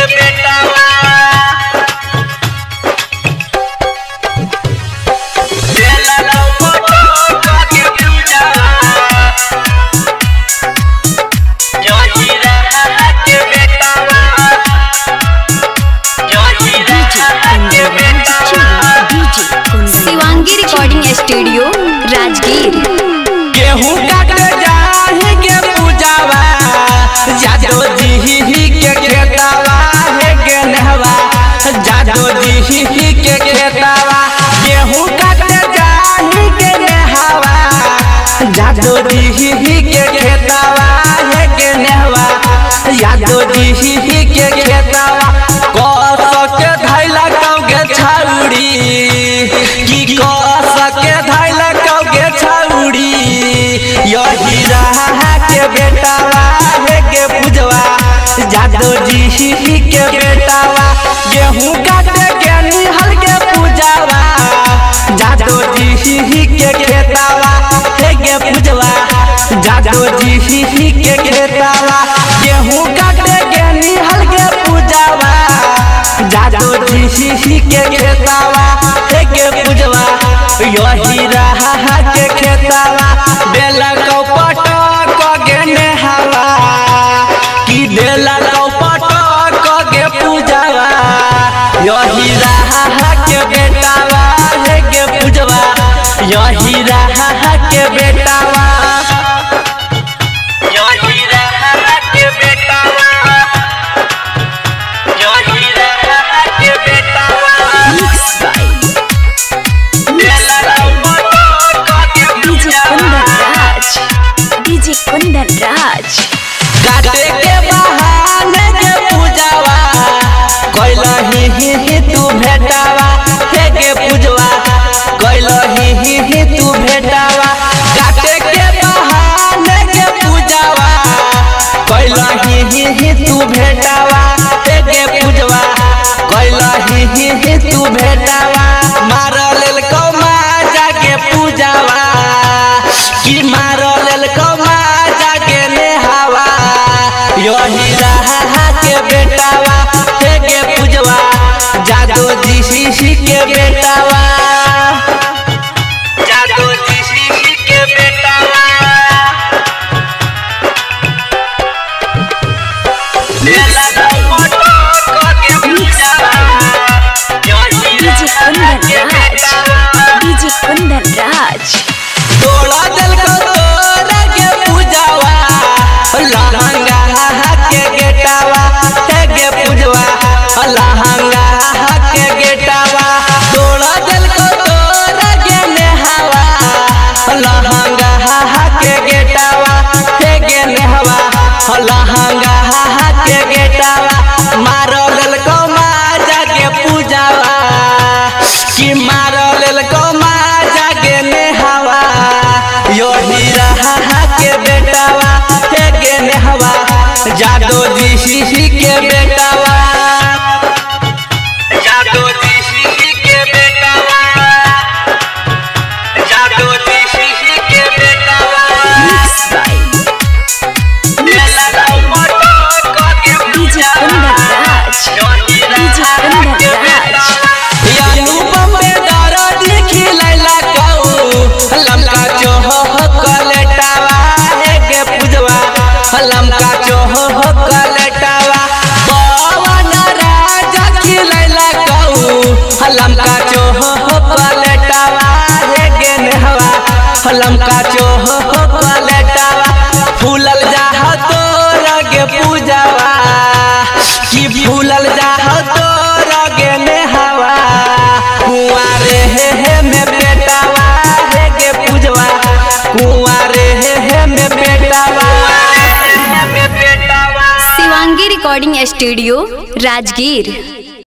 बेटावा देला लौटो के पूजावा जो हीरा के बेटावा जो हीरा के बेटावा शिवांगी रिकॉर्डिंग स्टूडियो राजगीर। गेहूं काटे जाएंगे पूजावा जादो जी के खेतावा है गेनहवा जादो जी के खेतावा गेहूं काटे जाएंगे नेहवा जादो जी के खेतावा है गेनहवा जादो जी के खेतावा कस के धैला कौगे छौड़ी की कस के धैला कौगे छौड़ी यही रहा के बेटावा है के पूजवा जादो जी के बेटावा गेहूं काटे के निहल के पूजावा जादो जी के खेतावा है के पूजवा जादो जी के खेतावा गेहूं काटे के निहल के पूजावा जादो जी के खेतावा है के पूजवा यही रहा के खेतावा बेला कौपट के नेहवा की देला कौपट के पूजावा यही रहा के बेटावा है के पूजवा यही रहा के बेटावा यही रहा के बेटावा यही रहा के बेटावा देला कौपट के पूजावा डीजे कुंदन राज काटे के बहाने के पूजावा कइलही तू भेटावा हे के पूजवा कइलही तू भेटावा काटे के बहाने के पूजावा कइलही तू भेटावा हे के पूजवा कइलही तू भेटावा मार लेल कौमा जाके पूजावा की मार लेल कौमा जाके नेहावा यही रहा के बेटावा हे के पूजवा जादो जी के बेटावा जादो जी के बेटावा देला फोटो के पूजावा यही रहा के बेटावा डीजे कुंदन राज तोड़ा दिल को तोड़ा के पूजावा लहंगा के गेटावा है के पूजवा लहंगा के गेटावा तोड़ा दिल को तोड़ा के नेहवा लहंगा के गेटावा है के नेहवा लहंगा के गेटावा मारो लेल को माजा के पूजावा कि मारो लेल को माजा के नेहवा यही रहा के बेटावा है के नेहवा जादो जी के बेटावा जादो जी के बेटावा जादो जी के बेटावा देला फोटो के पूजावा यही रहा के बेटावा अनुपम में दर्द खिलैला कऊ लमका चोह कलेटावा है के पूजवा लमका चोह कलेटावा पवन राज खिलैला कऊ लमका चोह कलेटावा है के नेहवा लमका चोह कलेटावा फूलल जाह तोर के पूजावा की फूलल जाह तोर के नेहवा कुंवारे हे में बेटावा है के पूजवा कुंवारे हे में बेटावा शिवांगी रिकॉर्डिंग स्टूडियो राजगीर।